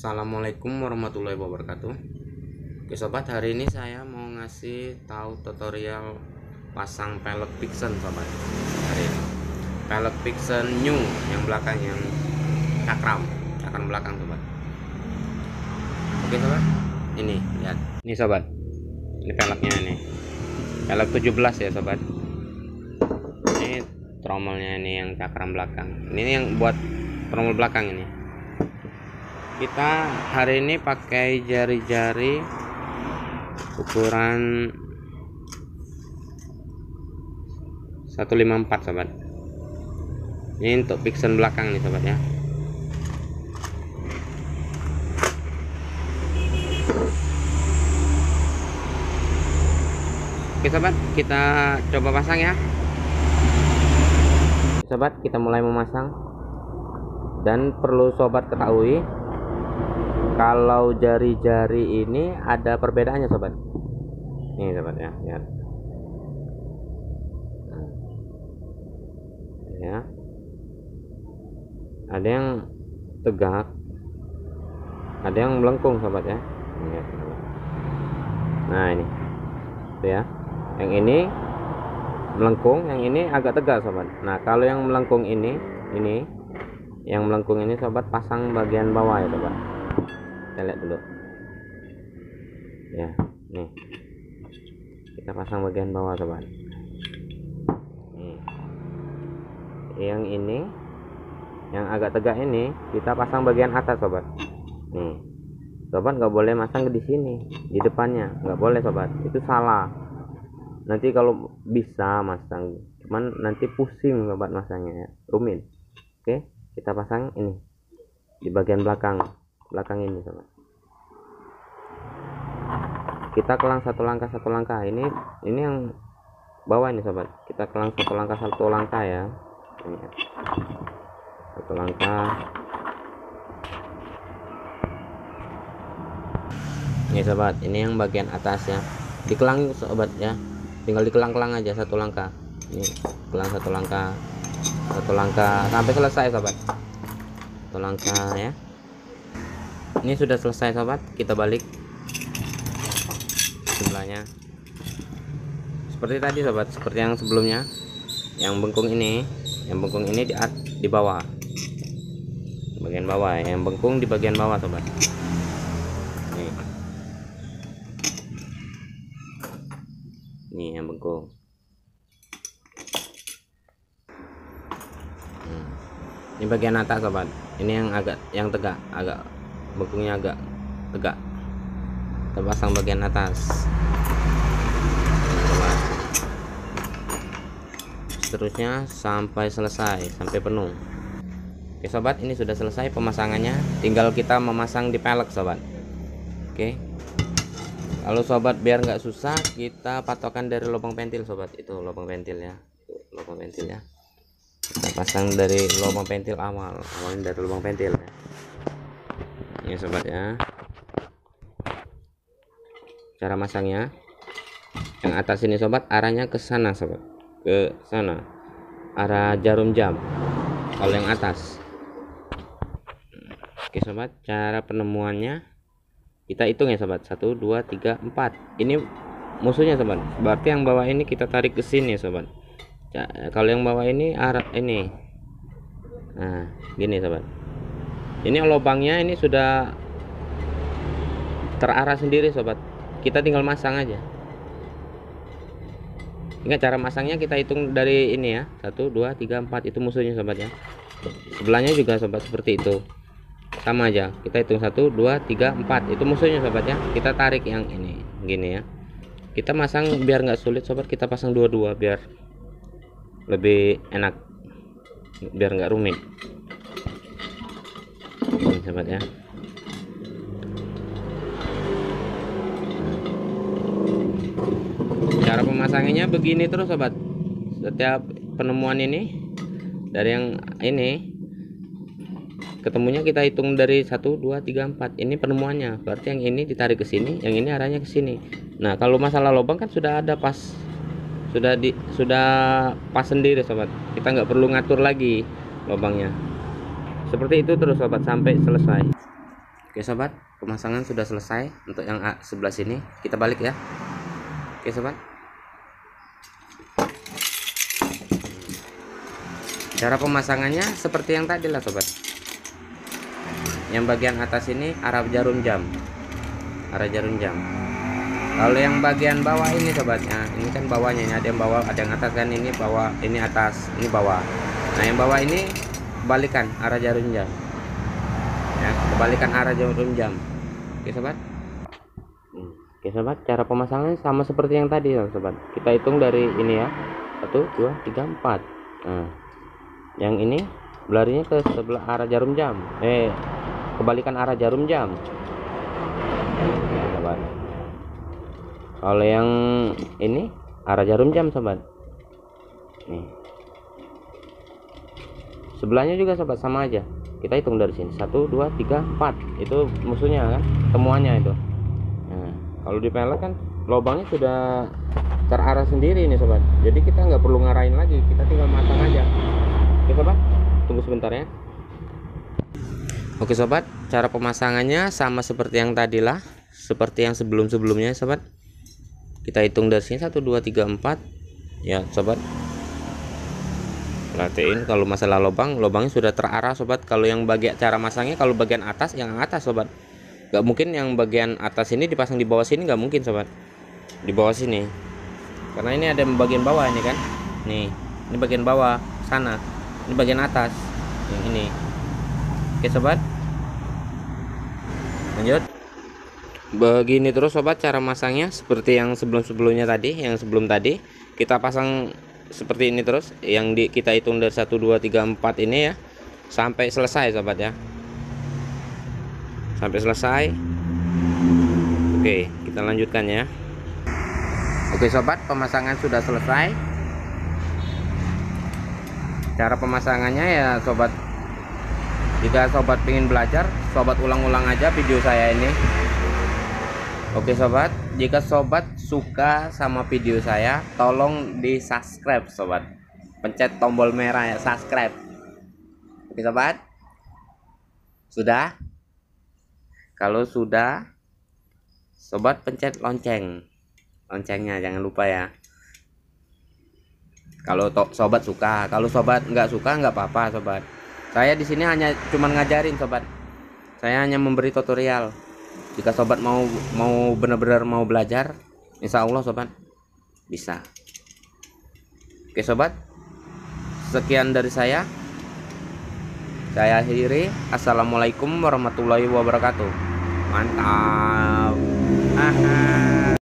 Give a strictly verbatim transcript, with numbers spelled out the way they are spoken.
Assalamualaikum warahmatullahi wabarakatuh. Oke sobat, hari ini saya mau ngasih tahu tutorial pasang pelek Pixen sobat. Hari ini pelek Pixen new yang belakang, yang cakram cakram belakang sobat. Oke sobat, ini lihat ini sobat, ini peleknya, ini pelek tujuh belas ya sobat. Ini tromolnya, ini yang cakram belakang, ini yang buat tromol belakang. Ini kita hari ini pakai jari-jari ukuran seratus lima puluh empat sobat. Ini untuk Pixen belakang nih sobat ya. Oke sobat, kita coba pasang ya sobat. Kita mulai memasang, dan perlu sobat ketahui kalau jari-jari ini ada perbedaannya sobat. Ini sobat ya, lihat ya, ada yang tegak, ada yang melengkung sobat ya. Nah ini tuh ya, yang ini melengkung, yang ini agak tegak sobat. Nah kalau yang melengkung ini ini yang melengkung ini sobat, pasang bagian bawah ya sobat. Kita lihat dulu ya, nih kita pasang bagian bawah sobat. Nih yang ini, yang agak tegak ini kita pasang bagian atas sobat. Nih sobat nggak boleh masang di sini, di depannya nggak boleh sobat, itu salah. Nanti kalau bisa masang, cuman nanti pusing sobat masangnya ya, rumit. Oke, kita pasang ini di bagian belakang belakang ini sobat. Kita kelang satu langkah satu langkah, ini ini yang bawah ini sobat. Kita kelang satu langkah satu langkah ya, ini ya. Satu langkah. Ini sobat, ini yang bagian atas ya, dikelang sobat ya, tinggal dikelang-kelang aja satu langkah. Ini kelang satu langkah satu langkah sampai selesai sobat. Satu langkah ya. Ini sudah selesai sobat, kita balik sebelahnya seperti tadi sobat, seperti yang sebelumnya. Yang bengkung ini, yang bengkung ini di di bawah, bagian bawah, yang bengkung di bagian bawah sobat. Nih, nih yang bengkung. Hmm. Ini bagian atas sobat, ini yang agak yang tegak, agak bengkungnya agak tegak. Kita pasang bagian atas, seterusnya sampai selesai, sampai penuh. Oke sobat, ini sudah selesai pemasangannya, tinggal kita memasang di pelek sobat. Oke, kalau sobat biar nggak susah, kita patokan dari lubang pentil sobat. Itu lubang pentil ya, lubang pentil ya, kita pasang dari lubang pentil awal, awalnya dari lubang pentil ya. Ini sobat ya, cara masangnya. Yang atas ini sobat, arahnya ke sana sobat, ke sana, arah jarum jam kalau yang atas. Oke sobat, cara penemuannya kita hitung ya sobat, satu dua tiga empat. Ini musuhnya sobat, berarti yang bawah ini kita tarik ke sini sobat. Kalau yang bawah ini arah ini, nah gini sobat. Ini lubangnya ini sudah terarah sendiri sobat, kita tinggal masang aja. Ingat cara masangnya, kita hitung dari ini ya, satu dua tiga empat, itu musuhnya sobat ya. Sebelahnya juga sobat seperti itu, sama aja, kita hitung satu dua tiga empat, itu musuhnya sobat ya. Kita tarik yang ini gini ya, kita masang biar nggak sulit sobat, kita pasang dua-dua biar lebih enak, biar nggak rumit ini sobat ya. Cara pemasangannya begini terus sobat, setiap penemuan ini dari yang ini ketemunya kita hitung dari satu dua tiga empat, ini penemuannya, berarti yang ini ditarik ke sini, yang ini arahnya ke sini. Nah kalau masalah lubang kan sudah ada pas, sudah di sudah pas sendiri sobat, kita nggak perlu ngatur lagi lubangnya. Seperti itu terus sobat sampai selesai. Oke sobat, pemasangan sudah selesai. Untuk yang sebelah sini kita balik ya. Oke sobat, cara pemasangannya seperti yang tadi lah sobat. Yang bagian atas ini arah jarum jam, arah jarum jam. Kalau yang bagian bawah ini sobatnya, ini kan bawahnya, ini ada yang bawah, ada yang atas kan, ini bawah, ini atas, ini bawah. Nah yang bawah ini kebalikan arah jarum jam ya, kebalikan arah jarum jam. Oke sobat. Oke sobat, cara pemasangannya sama seperti yang tadi ya sobat. Kita hitung dari ini ya, satu dua tiga empat. Nah yang ini belarinya ke sebelah arah jarum jam, eh kebalikan arah jarum jam ya, sobat. Kalau yang ini arah jarum jam sobat. Nih sebelahnya juga sobat sama aja, kita hitung dari sini satu dua tiga empat, itu musuhnya kan, temuannya itu. Nah kalau di pelek kan lubangnya sudah terarah sendiri nih sobat, jadi kita nggak perlu ngarahin lagi, kita tinggal matang aja. Oke sobat, tunggu sebentar ya. Oke sobat, cara pemasangannya sama seperti yang tadi lah, seperti yang sebelum-sebelumnya sobat. Kita hitung dari sini satu dua tiga empat ya sobat. Perhatiin kalau masalah lubang, lubangnya sudah terarah sobat. Kalau yang bagian cara masangnya, kalau bagian atas, yang atas sobat, nggak mungkin yang bagian atas ini dipasang di bawah sini, nggak mungkin sobat, di bawah sini, karena ini ada bagian bawah ini kan, nih ini bagian bawah sana, ini bagian atas yang ini. Oke sobat, lanjut. Begini terus sobat cara masangnya, seperti yang sebelum-sebelumnya tadi, yang sebelum tadi kita pasang seperti ini terus, yang di, kita hitung dari satu dua tiga empat ini ya, sampai selesai sobat ya, sampai selesai. Oke kita lanjutkan ya. Oke sobat, pemasangan sudah selesai. Cara pemasangannya ya sobat, jika sobat ingin belajar, sobat ulang-ulang aja video saya ini. Oke sobat, jika sobat suka sama video saya, tolong di subscribe sobat, pencet tombol merah ya, subscribe. Oke sobat, sudah? Kalau sudah, sobat pencet lonceng, loncengnya jangan lupa ya. Kalau sobat suka, kalau sobat nggak suka nggak apa-apa sobat. Saya di sini hanya cuman ngajarin sobat, saya hanya memberi tutorial. Jika sobat mau mau benar-benar mau belajar, insya Allah sobat bisa. Oke sobat, sekian dari saya. Saya akhiri. Assalamualaikum warahmatullahi wabarakatuh. Mantap. Aha.